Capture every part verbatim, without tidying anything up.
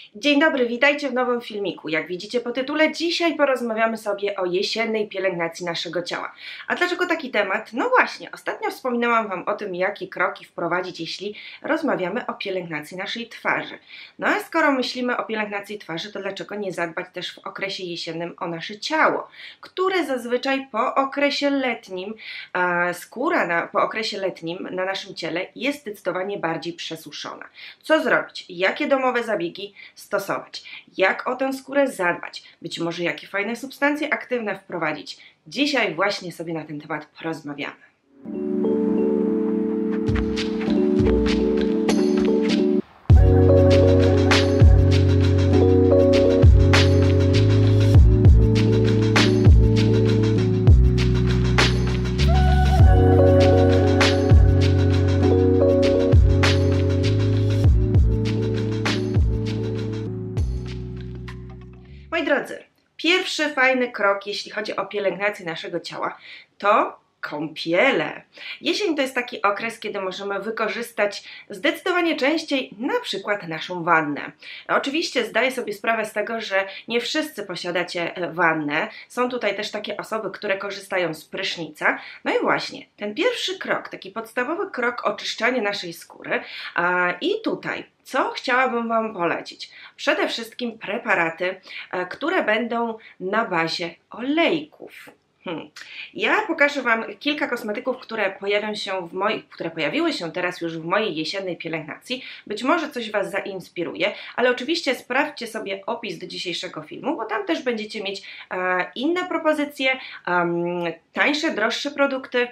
Dzień dobry, witajcie w nowym filmiku. Jak widzicie po tytule, dzisiaj porozmawiamy sobie o jesiennej pielęgnacji naszego ciała. A dlaczego taki temat? No właśnie, ostatnio wspominałam Wam o tym, jakie kroki wprowadzić, jeśli rozmawiamy o pielęgnacji naszej twarzy. No a skoro myślimy o pielęgnacji twarzy, to dlaczego nie zadbać też w okresie jesiennym o nasze ciało, które zazwyczaj po okresie letnim, a skóra na, po okresie letnim na naszym ciele jest zdecydowanie bardziej przesuszona. Co zrobić? Jakie domowe zabiegi stosować? Jak o tę skórę zadbać? Być może jakie fajne substancje aktywne wprowadzić? Dzisiaj właśnie sobie na ten temat porozmawiamy. Moi drodzy, pierwszy fajny krok, jeśli chodzi o pielęgnację naszego ciała, to kąpiele. Jesień to jest taki okres, kiedy możemy wykorzystać zdecydowanie częściej na przykład naszą wannę. Oczywiście zdaję sobie sprawę z tego, że nie wszyscy posiadacie wannę. Są tutaj też takie osoby, które korzystają z prysznica. No i właśnie, ten pierwszy krok, taki podstawowy krok oczyszczania naszej skóry. I tutaj co chciałabym Wam polecić? Przede wszystkim preparaty, które będą na bazie olejków. Hmm. Ja pokażę Wam kilka kosmetyków, które pojawią się w moich, które pojawiły się teraz już w mojej jesiennej pielęgnacji. Być może coś Was zainspiruje, ale oczywiście sprawdźcie sobie opis do dzisiejszego filmu, bo tam też będziecie mieć e, inne propozycje, um, tańsze, droższe produkty.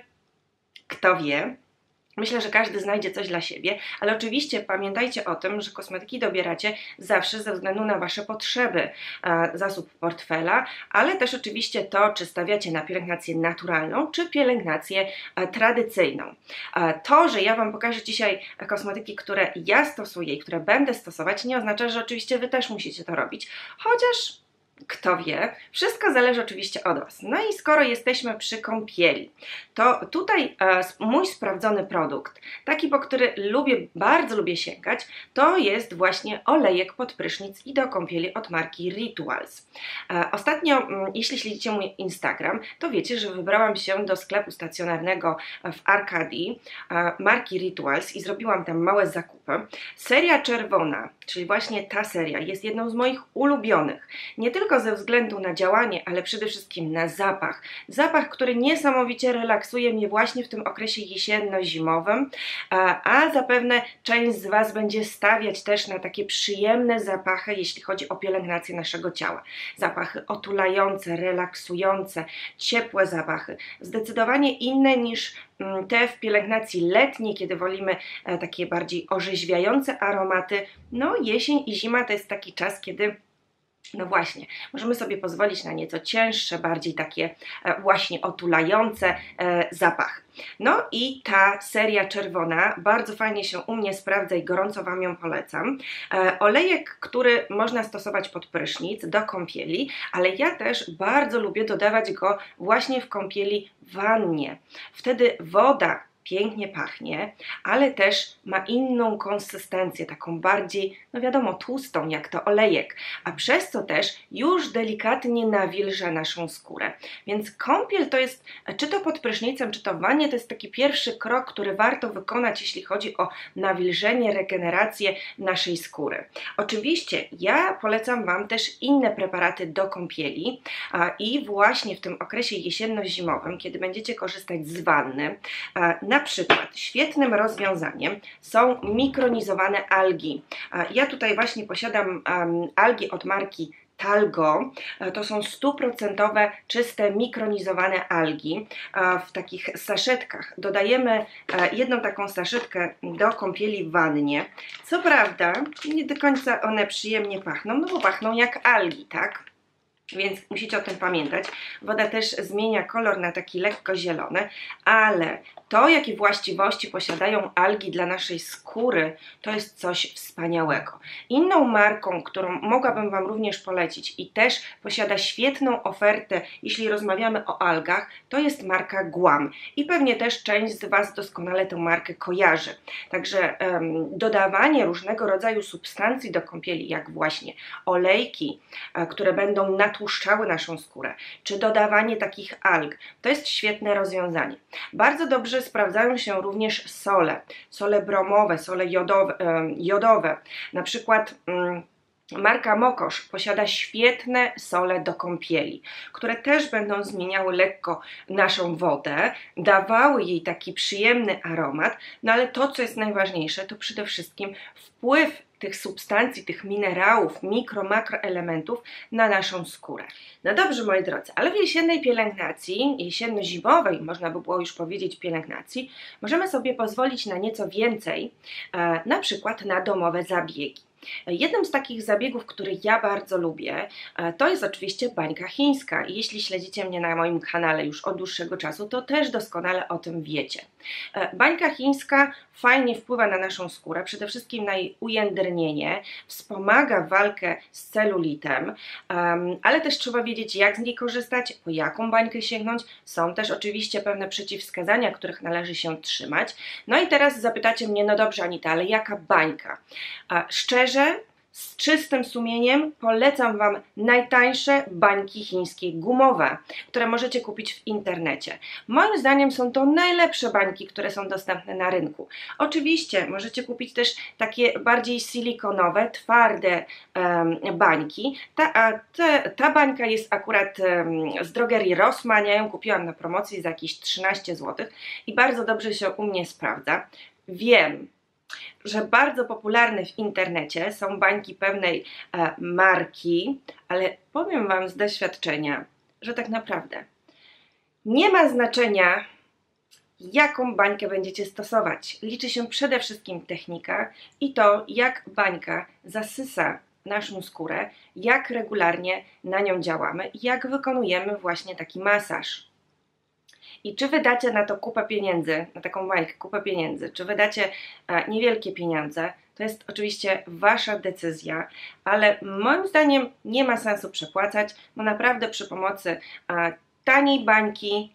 Kto wie? Myślę, że każdy znajdzie coś dla siebie, ale oczywiście pamiętajcie o tym, że kosmetyki dobieracie zawsze ze względu na Wasze potrzeby, e, zasób portfela, ale też oczywiście to, czy stawiacie na pielęgnację naturalną, czy pielęgnację e, tradycyjną. E, to, że ja Wam pokażę dzisiaj kosmetyki, które ja stosuję i które będę stosować, nie oznacza, że oczywiście Wy też musicie to robić, chociaż kto wie, wszystko zależy oczywiście od Was. No i skoro jesteśmy przy kąpieli, to tutaj e, mój sprawdzony produkt, taki po który lubię, bardzo lubię sięgać, to jest właśnie olejek pod prysznic i do kąpieli od marki Rituals. E, ostatnio, m, jeśli śledzicie mój Instagram, to wiecie, że wybrałam się do sklepu stacjonarnego w Arkadii e, marki Rituals i zrobiłam tam małe zakupy. Seria czerwona, czyli właśnie ta seria, jest jedną z moich ulubionych. Nie tylko tylko ze względu na działanie, ale przede wszystkim na zapach. Zapach, który niesamowicie relaksuje mnie właśnie w tym okresie jesienno-zimowym, a, a zapewne część z Was będzie stawiać też na takie przyjemne zapachy, jeśli chodzi o pielęgnację naszego ciała. Zapachy otulające, relaksujące, ciepłe zapachy. Zdecydowanie inne niż te w pielęgnacji letniej, kiedy wolimy takie bardziej orzeźwiające aromaty. No jesień i zima to jest taki czas, kiedy no właśnie, możemy sobie pozwolić na nieco cięższe, bardziej takie e, właśnie otulające e, zapachy. No i ta seria czerwona bardzo fajnie się u mnie sprawdza i gorąco Wam ją polecam. E, olejek, który można stosować pod prysznic, do kąpieli, ale ja też bardzo lubię dodawać go właśnie w kąpieli w wannie. Wtedy woda pięknie pachnie, ale też ma inną konsystencję, taką bardziej, no wiadomo, tłustą jak to olejek, a przez co też już delikatnie nawilża naszą skórę. Więc kąpiel to jest, czy to pod prysznicem, czy to w wannie, to jest taki pierwszy krok, który warto wykonać, jeśli chodzi o nawilżenie, regenerację naszej skóry. Oczywiście ja polecam Wam też inne preparaty do kąpieli a, i właśnie w tym okresie jesienno-zimowym, kiedy będziecie korzystać z wanny, a, na przykład świetnym rozwiązaniem są mikronizowane algi. Ja tutaj właśnie posiadam um, algi od marki Talgo. To są stuprocentowe czyste mikronizowane algi w takich saszetkach. Dodajemy jedną taką saszetkę do kąpieli w wannie. Co prawda nie do końca one przyjemnie pachną, no bo pachną jak algi, tak? Więc musicie o tym pamiętać. Woda też zmienia kolor na taki lekko zielony, ale to, jakie właściwości posiadają algi dla naszej skóry, to jest coś wspaniałego. Inną marką, którą mogłabym Wam również polecić i też posiada świetną ofertę, jeśli rozmawiamy o algach, to jest marka Guam. I pewnie też część z Was doskonale tę markę kojarzy. Także um, dodawanie różnego rodzaju substancji do kąpieli, jak właśnie olejki, a, które będą natłuszczały naszą skórę, czy dodawanie takich alg, to jest świetne rozwiązanie. Bardzo dobrze sprawdzają się również sole, sole bromowe, sole jodowe, jodowe. Na przykład mm, marka Mokosz posiada świetne sole do kąpieli, które też będą zmieniały lekko naszą wodę, dawały jej taki przyjemny aromat, no ale to, co jest najważniejsze, to przede wszystkim wpływ tych substancji, tych minerałów, mikro, makroelementów na naszą skórę. No dobrze, moi drodzy, ale w jesiennej pielęgnacji, jesienno-zimowej, można by było już powiedzieć pielęgnacji, możemy sobie pozwolić na nieco więcej, e, na przykład na domowe zabiegi. Jednym z takich zabiegów, który ja bardzo lubię, to jest oczywiście bańka chińska i jeśli śledzicie mnie na moim kanale już od dłuższego czasu, to też doskonale o tym wiecie. Bańka chińska fajnie wpływa na naszą skórę, przede wszystkim na jej ujędrnienie, wspomaga walkę z celulitem, ale też trzeba wiedzieć, jak z niej korzystać, po jaką bańkę sięgnąć. Są też oczywiście pewne przeciwwskazania, których należy się trzymać. No i teraz zapytacie mnie, no dobrze Anita, ale jaka bańka? Szczerze, z czystym sumieniem polecam Wam najtańsze bańki chińskie gumowe, które możecie kupić w internecie. Moim zdaniem są to najlepsze bańki, które są dostępne na rynku. Oczywiście możecie kupić też takie bardziej silikonowe, twarde um, bańki. Ta, a te, ta bańka jest akurat um, z drogerii Rossmann, ja ją kupiłam na promocji za jakieś trzynaście złotych i bardzo dobrze się u mnie sprawdza. Wiem, że bardzo popularne w internecie są bańki pewnej e, marki, ale powiem Wam z doświadczenia, że tak naprawdę nie ma znaczenia, jaką bańkę będziecie stosować. Liczy się przede wszystkim technika i to, jak bańka zasysa naszą skórę, jak regularnie na nią działamy i jak wykonujemy właśnie taki masaż. I czy wydacie na to kupę pieniędzy, na taką bańkę kupę pieniędzy, czy wydacie e, niewielkie pieniądze, to jest oczywiście Wasza decyzja, ale moim zdaniem nie ma sensu przepłacać, bo naprawdę przy pomocy e, taniej bańki,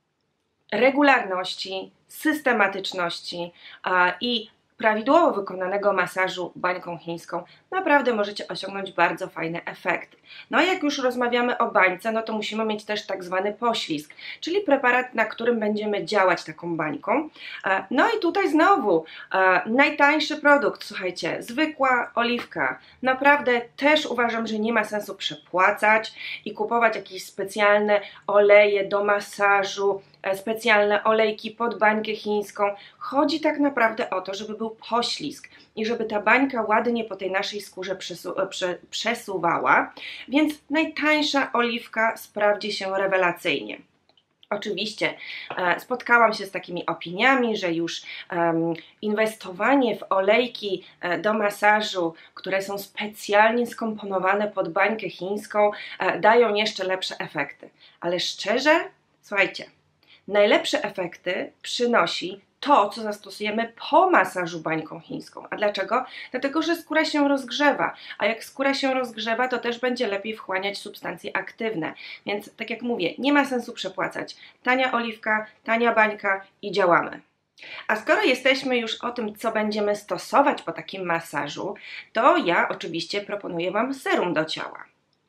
regularności, systematyczności e, i prawidłowo wykonanego masażu bańką chińską naprawdę możecie osiągnąć bardzo fajne efekty. No i jak już rozmawiamy o bańce, no to musimy mieć też tak zwany poślizg, czyli preparat, na którym będziemy działać taką bańką. No i tutaj znowu najtańszy produkt, słuchajcie, zwykła oliwka. Naprawdę też uważam, że nie ma sensu przepłacać i kupować jakieś specjalne oleje do masażu, specjalne olejki pod bańkę chińską. Chodzi tak naprawdę o to, żeby był poślizg i żeby ta bańka ładnie po tej naszej skórze przesu prze przesuwała, więc najtańsza oliwka sprawdzi się rewelacyjnie. Oczywiście e, spotkałam się z takimi opiniami, że już um, inwestowanie w olejki e, do masażu, które są specjalnie skomponowane pod bańkę chińską, e, dają jeszcze lepsze efekty. Ale szczerze, słuchajcie, najlepsze efekty przynosi to, co zastosujemy po masażu bańką chińską. A dlaczego? Dlatego, że skóra się rozgrzewa, a jak skóra się rozgrzewa, to też będzie lepiej wchłaniać substancje aktywne. Więc tak jak mówię, nie ma sensu przepłacać. Tania oliwka, tania bańka i działamy. A skoro jesteśmy już o tym, co będziemy stosować po takim masażu, to ja oczywiście proponuję Wam serum do ciała.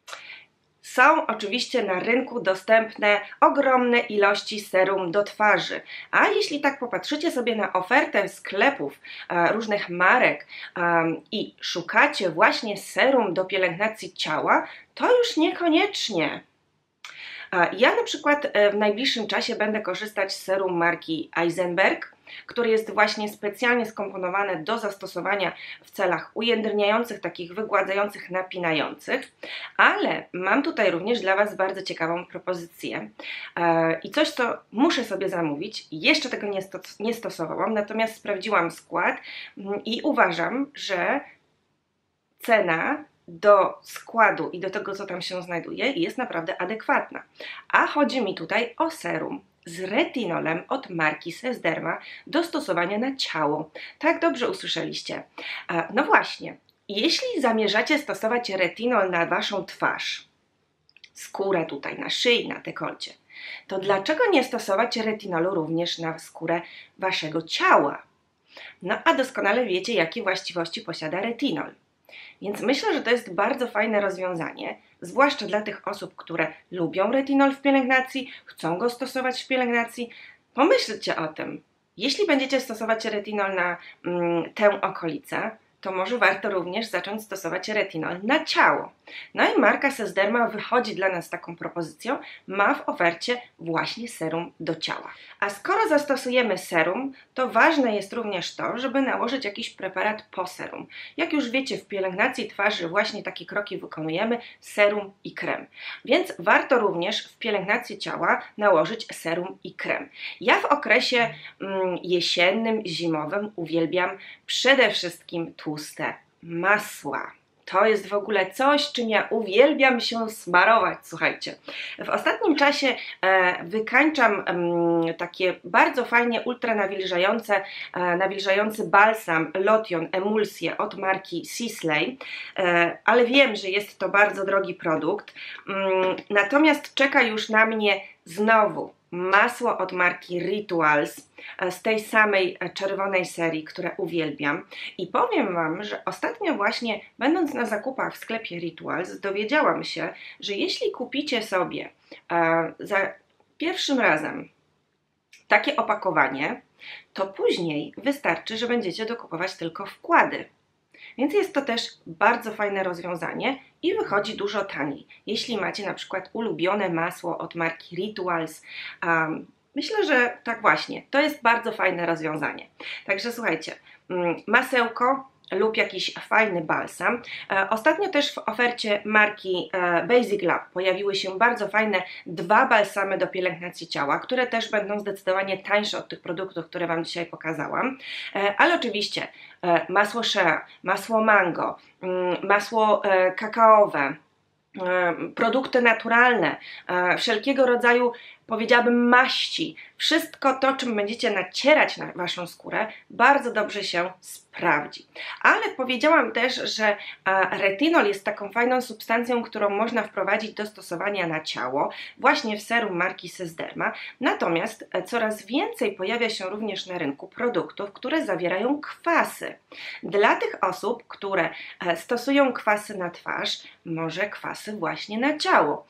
Są oczywiście na rynku dostępne ogromne ilości serum do twarzy, a jeśli tak popatrzycie sobie na ofertę sklepów e, różnych marek e, i szukacie właśnie serum do pielęgnacji ciała, to już niekoniecznie. E, ja na przykład e, w najbliższym czasie będę korzystać z serum marki Eisenberg, który jest właśnie specjalnie skomponowany do zastosowania w celach ujędrniających, takich wygładzających, napinających, ale mam tutaj również dla Was bardzo ciekawą propozycję e, i coś, co muszę sobie zamówić. Jeszcze tego nie, sto nie stosowałam, natomiast sprawdziłam skład i uważam, że cena do składu i do tego, co tam się znajduje, jest naprawdę adekwatna. A chodzi mi tutaj o serum z retinolem od marki Sesderma do stosowania na ciało. Tak, dobrze usłyszeliście. No właśnie, jeśli zamierzacie stosować retinol na waszą twarz, skórę tutaj na szyi, na dekolcie, to dlaczego nie stosować retinolu również na skórę waszego ciała? No a doskonale wiecie, jakie właściwości posiada retinol. Więc myślę, że to jest bardzo fajne rozwiązanie, zwłaszcza dla tych osób, które lubią retinol w pielęgnacji, chcą go stosować w pielęgnacji. Pomyślcie o tym. Jeśli będziecie stosować retinol na mm, tę okolicę, to może warto również zacząć stosować retinol na ciało. No i marka Sesderma wychodzi dla nas z taką propozycją, ma w ofercie właśnie serum do ciała. A skoro zastosujemy serum, to ważne jest również to, żeby nałożyć jakiś preparat po serum. Jak już wiecie, w pielęgnacji twarzy właśnie takie kroki wykonujemy, serum i krem. Więc warto również w pielęgnacji ciała nałożyć serum i krem. Ja w okresie mm, jesiennym, zimowym uwielbiam przede wszystkim tłuste masła. To jest w ogóle coś, czym ja uwielbiam się smarować, słuchajcie. W ostatnim czasie e, wykańczam e, takie bardzo fajnie ultra nawilżające, e, nawilżający balsam, lotion, emulsję od marki Sisley, e, ale wiem, że jest to bardzo drogi produkt. E, natomiast czeka już na mnie znowu masło od marki Rituals z tej samej czerwonej serii, które uwielbiam. I powiem Wam, że ostatnio właśnie, będąc na zakupach w sklepie Rituals, dowiedziałam się, że jeśli kupicie sobie e, za pierwszym razem takie opakowanie, to później wystarczy, że będziecie dokupować tylko wkłady. Więc jest to też bardzo fajne rozwiązanie i wychodzi dużo taniej. Jeśli macie na przykład ulubione masło od marki Rituals, um, myślę, że tak właśnie, to jest bardzo fajne rozwiązanie. Także słuchajcie, masełko lub jakiś fajny balsam. E, ostatnio też w ofercie marki e, Basic Lab pojawiły się bardzo fajne dwa balsamy do pielęgnacji ciała, które też będą zdecydowanie tańsze od tych produktów, które Wam dzisiaj pokazałam. E, ale oczywiście e, masło shea, masło mango, mm, masło e, kakaowe, e, produkty naturalne, e, wszelkiego rodzaju, powiedziałabym, maści. Wszystko to, czym będziecie nacierać na Waszą skórę, bardzo dobrze się sprawdzi. Ale powiedziałam też, że retinol jest taką fajną substancją, którą można wprowadzić do stosowania na ciało, właśnie w serum marki Sesderma. Natomiast coraz więcej pojawia się również na rynku produktów, które zawierają kwasy. Dla tych osób, które stosują kwasy na twarz, może kwasy właśnie na ciało.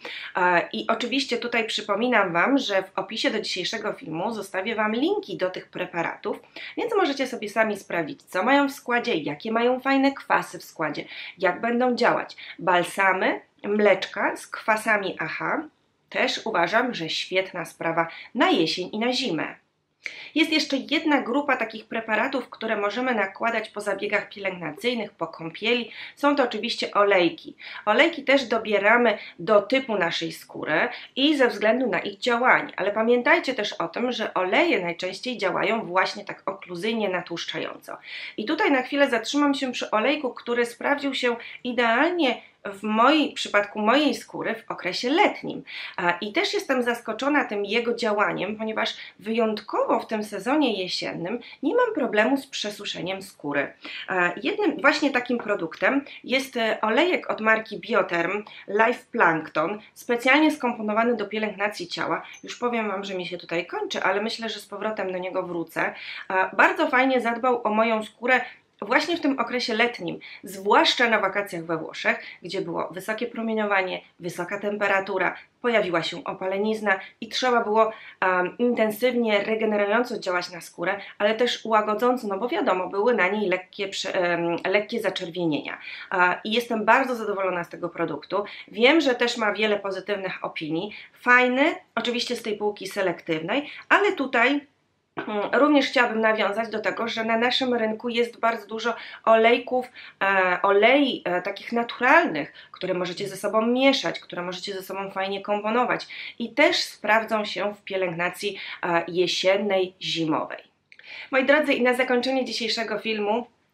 I oczywiście tutaj przypominam Wam, że w opisie do dzisiejszego filmu zostawię Wam linki do tych preparatów, więc możecie sobie sami sprawdzić, co mają w składzie, jakie mają fajne kwasy w składzie, jak będą działać. Balsamy, mleczka z kwasami A H, też uważam, że świetna sprawa na jesień i na zimę. Jest jeszcze jedna grupa takich preparatów, które możemy nakładać po zabiegach pielęgnacyjnych, po kąpieli. Są to oczywiście olejki. Olejki też dobieramy do typu naszej skóry i ze względu na ich działanie. Ale pamiętajcie też o tym, że oleje najczęściej działają właśnie tak okluzyjnie natłuszczająco. I tutaj na chwilę zatrzymam się przy olejku, który sprawdził się idealnie w moim przypadku mojej skóry w okresie letnim. I też jestem zaskoczona tym jego działaniem, ponieważ wyjątkowo w tym sezonie jesiennym nie mam problemu z przesuszeniem skóry. Jednym właśnie takim produktem jest olejek od marki Biotherm Life Plankton, specjalnie skomponowany do pielęgnacji ciała. Już powiem Wam, że mi się tutaj kończy, ale myślę, że z powrotem do niego wrócę. Bardzo fajnie zadbał o moją skórę właśnie w tym okresie letnim, zwłaszcza na wakacjach we Włoszech, gdzie było wysokie promieniowanie, wysoka temperatura, pojawiła się opalenizna i trzeba było um, intensywnie, regenerująco działać na skórę, ale też łagodząco, no bo wiadomo, były na niej lekkie, um, lekkie zaczerwienienia. Uh, I jestem bardzo zadowolona z tego produktu. Wiem, że też ma wiele pozytywnych opinii. Fajny, oczywiście z tej półki selektywnej, ale tutaj również chciałabym nawiązać do tego, że na naszym rynku jest bardzo dużo olejków, e, olei e, takich naturalnych, które możecie ze sobą mieszać, które możecie ze sobą fajnie komponować i też sprawdzą się w pielęgnacji e, jesiennej, zimowej. Moi drodzy, i na zakończenie dzisiejszego filmu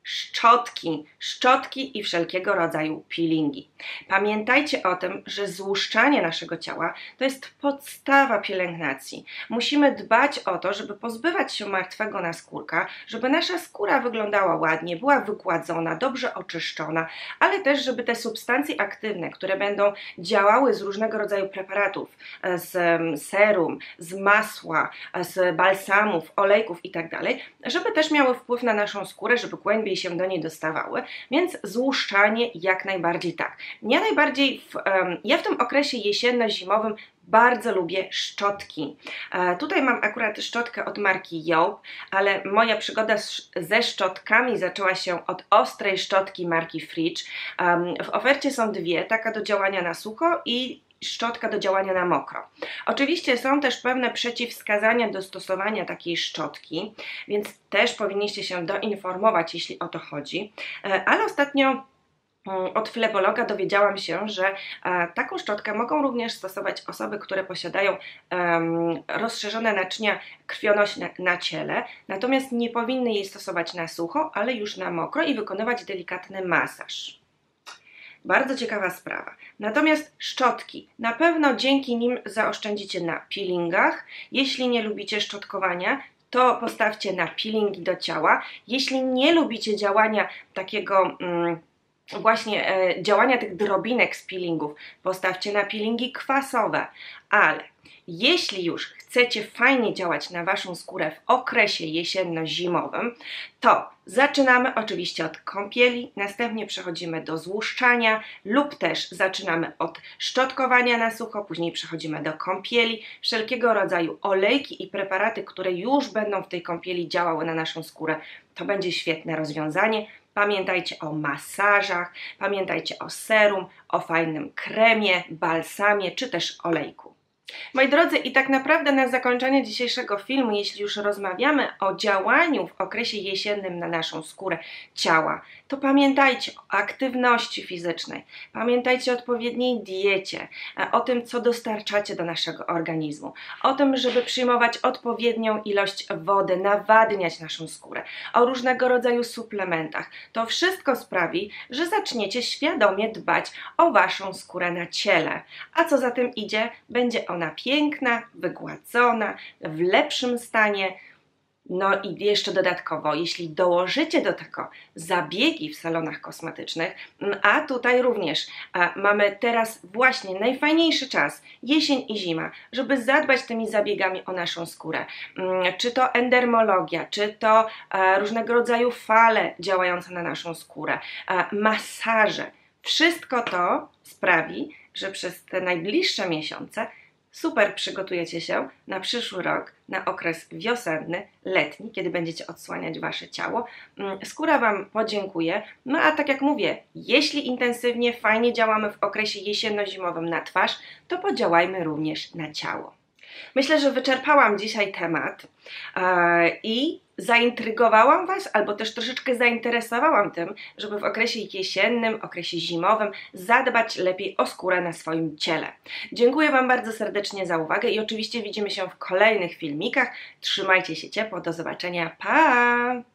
szczotki, szczotki i wszelkiego rodzaju peelingi. Pamiętajcie o tym, że złuszczanie naszego ciała to jest podstawa pielęgnacji. Musimy dbać o to, żeby pozbywać się martwego naskórka, żeby nasza skóra wyglądała ładnie, była wygładzona, dobrze oczyszczona, ale też, żeby te substancje aktywne, które będą działały z różnego rodzaju preparatów, z serum, z masła, z balsamów, olejków itd., żeby też miały wpływ na naszą skórę, żeby głębiej się do niej dostawały, więc złuszczanie jak najbardziej tak. Ja najbardziej, w, um, ja w tym okresie jesienno-zimowym bardzo lubię szczotki. E, tutaj mam akurat szczotkę od marki Joop, ale moja przygoda z, ze szczotkami zaczęła się od ostrej szczotki marki Fridge. Um, w ofercie są dwie, taka do działania na sucho i szczotka do działania na mokro. Oczywiście są też pewne przeciwwskazania do stosowania takiej szczotki, więc też powinniście się doinformować, jeśli o to chodzi, ale ostatnio od flebologa dowiedziałam się, że taką szczotkę mogą również stosować osoby, które posiadają um, rozszerzone naczynia krwionośne na ciele, natomiast nie powinny jej stosować na sucho, ale już na mokro i wykonywać delikatny masaż. Bardzo ciekawa sprawa. Natomiast szczotki, na pewno dzięki nim zaoszczędzicie na peelingach. Jeśli nie lubicie szczotkowania, to postawcie na peelingi do ciała. Jeśli nie lubicie działania takiego mm, właśnie e, działania tych drobinek z peelingów, postawcie na peelingi kwasowe, ale jeśli już chcecie fajnie działać na waszą skórę w okresie jesienno-zimowym, to zaczynamy oczywiście od kąpieli, następnie przechodzimy do złuszczania lub też zaczynamy od szczotkowania na sucho, później przechodzimy do kąpieli, wszelkiego rodzaju olejki i preparaty, które już będą w tej kąpieli działały na naszą skórę, to będzie świetne rozwiązanie. Pamiętajcie o masażach, pamiętajcie o serum, o fajnym kremie, balsamie czy też olejku. Moi drodzy, i tak naprawdę na zakończenie dzisiejszego filmu, jeśli już rozmawiamy o działaniu w okresie jesiennym na naszą skórę ciała, to pamiętajcie o aktywności fizycznej, pamiętajcie o odpowiedniej diecie, o tym, co dostarczacie do naszego organizmu, o tym, żeby przyjmować odpowiednią ilość wody, nawadniać naszą skórę, o różnego rodzaju suplementach. To wszystko sprawi, że zaczniecie świadomie dbać o waszą skórę na ciele, a co za tym idzie, będzie ona piękna, wygładzona, w lepszym stanie. No i jeszcze dodatkowo, jeśli dołożycie do tego zabiegi w salonach kosmetycznych, a tutaj również a mamy teraz właśnie najfajniejszy czas, jesień i zima, żeby zadbać tymi zabiegami o naszą skórę. Czy to endermologia, czy to a, różnego rodzaju fale działające na naszą skórę, a, masaże. Wszystko to sprawi, że przez te najbliższe miesiące super przygotujecie się na przyszły rok, na okres wiosenny, letni, kiedy będziecie odsłaniać wasze ciało. Skóra wam podziękuje. No a tak jak mówię, jeśli intensywnie, fajnie działamy w okresie jesienno-zimowym na twarz, to podziałajmy również na ciało. Myślę, że wyczerpałam dzisiaj temat yy, i zaintrygowałam was, albo też troszeczkę zainteresowałam tym, żeby w okresie jesiennym, okresie zimowym zadbać lepiej o skórę na swoim ciele. Dziękuję wam bardzo serdecznie za uwagę i oczywiście widzimy się w kolejnych filmikach. Trzymajcie się ciepło, do zobaczenia, pa!